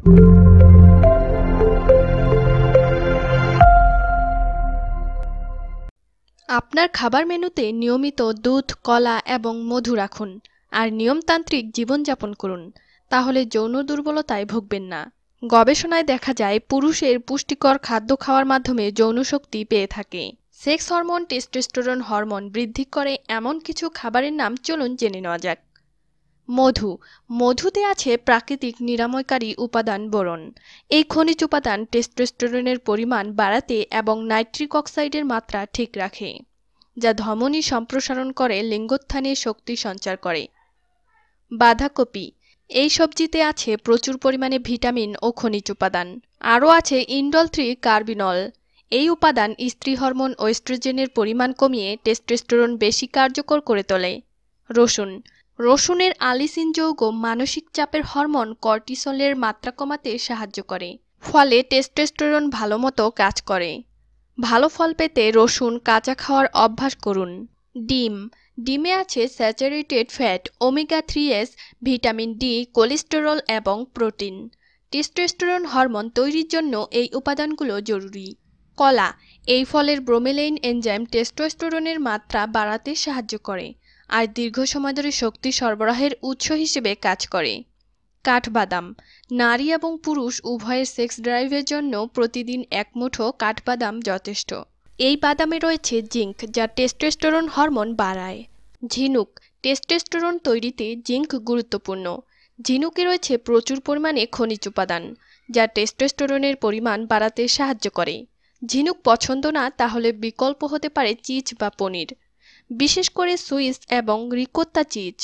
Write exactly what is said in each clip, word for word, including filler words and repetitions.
আপনার খাবার মেনুতে নিয়মিত দুধ, কলা এবং মধু রাখুন আর নিয়মতান্ত্রিক জীবনযাপন করুন, তাহলে যৌন দুর্বলতায় ভুগবেন না। গবেষণায় দেখা যায় পুরুষের পুষ্টিকর খাদ্য খাওয়ার মাধ্যমে যৌন শক্তি পেয়ে থাকে। সেক্স হরমোন টেস্টোস্টেরন হরমোন বৃদ্ধি করে এমন কিছু খাবারের নাম চলুন জেনে নেওয়া যাক। মধু। মধুতে আছে প্রাকৃতিক নিরাময়কারী উপাদান বোরন। এই খনিজ উপাদান টেস্টোস্টেরনের পরিমাণ বাড়াতে এবং নাইট্রিক অক্সাইডের মাত্রা ঠিক রাখে, যা ধমনী সম্প্রসারণ করে লিঙ্গোত্থানে শক্তি সঞ্চার করে। বাঁধাকপি। এই সবজিতে আছে প্রচুর পরিমাণে ভিটামিন ও খনিজ উপাদান। আরও আছে ইন্ডল থ্রি কার্বিনল। এই উপাদান স্ত্রী হরমোন ও এস্ট্রোজেনের পরিমাণ কমিয়ে টেস্টোস্টেরন বেশি কার্যকর করে তোলে। রসুন। রসুনের আলিসিন যৌগ মানসিক চাপের হরমোন কর্টিসলের মাত্রা কমাতে সাহায্য করে, ফলে টেস্টোস্টেরন ভালোমতো কাজ করে। ভালো ফল পেতে রসুন কাঁচা খাওয়ার অভ্যাস করুন। ডিম। ডিমে আছে saturated fat, omega three s, vitamin D, cholesterol এবং প্রোটিন। টেস্টোস্টেরন হরমোন তৈরির জন্য এই উপাদানগুলো জরুরি। কলা। এই ফলের ব্রোমেলাইন এনজাইম টেস্টোস্টেরনের মাত্রা বাড়াতে সাহায্য করে আর দীর্ঘ সময় ধরে শক্তি সরবরাহের উৎস হিসেবে কাজ করে। কাঠবাদাম। নারী এবং পুরুষ উভয়ের সেক্স ড্রাইভের জন্য প্রতিদিন এক মুঠো কাঠবাদাম যথেষ্ট। এই বাদামে রয়েছে জিঙ্ক, যা টেস্টোস্টেরন হরমোন বাড়ায়। ঝিনুক। টেস্টোস্টেরন তৈরিতে জিঙ্ক গুরুত্বপূর্ণ। ঝিনুকে রয়েছে প্রচুর পরিমাণে খনিজ উপাদান, যা টেস্টোস্টেরনের পরিমাণ বাড়াতে সাহায্য করে। ঝিনুক পছন্দ না, তাহলে বিকল্প হতে পারে চিজ বা পনির, বিশেষ করে সুইস এবং রিকোত্তা চিজ।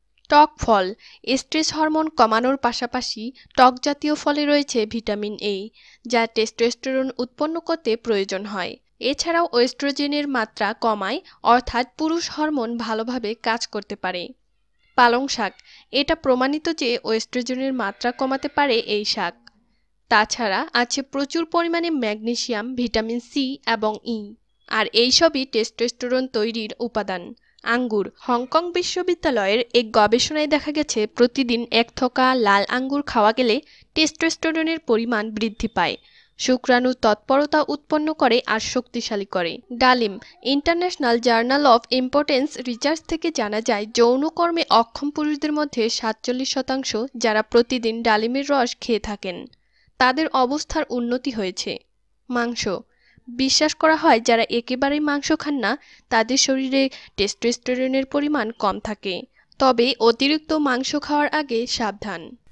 টক ফল। স্ট্রেস হরমোন কমানোর পাশাপাশি টক জাতীয় ফলে রয়েছে ভিটামিন এ, যা টেস্টোস্টেরন উৎপন্ন করতে প্রয়োজন হয়। এছাড়াও এস্ট্রোজেনের মাত্রা কমায়, অর্থাৎ পুরুষ হরমোন ভালোভাবে কাজ করতে পারে। পালং শাক। এটা প্রমাণিত যে এস্ট্রোজেনের মাত্রা কমাতে পারে এই শাক। তাছাড়া আছে প্রচুর পরিমাণে ম্যাগনেসিয়াম, ভিটামিন সি এবং ই, আর এইসবই টেস্টোস্টেরন তৈরির উপাদান। আঙ্গুর। হংকং বিশ্ববিদ্যালয়ের এক গবেষণায় দেখা গেছে প্রতিদিন এক থোকা লাল আঙ্গুর খাওয়া গেলে টেস্টোস্টেরনের পরিমাণ বৃদ্ধি পায়, শুক্রাণু তৎপরতা উৎপন্ন করে আর শক্তিশালী করে। ডালিম। International journal of importance research থেকে জানা যায় যৌনকর্মে অক্ষম পুরুষদের মধ্যে সাতচল্লিশ শতাংশ যারা প্রতিদিন ডালিমের রস খেয়ে থাকেন, তাদের অবস্থার উন্নতি হয়েছে। মাংস। বিশ্বাস করা হয় যারা একেবারেই মাংস খান না তাদের শরীরে টেস্টোস্টেরনের পরিমাণ কম থাকে, তবে অতিরিক্ত মাংস খাওয়ার আগে সাবধান।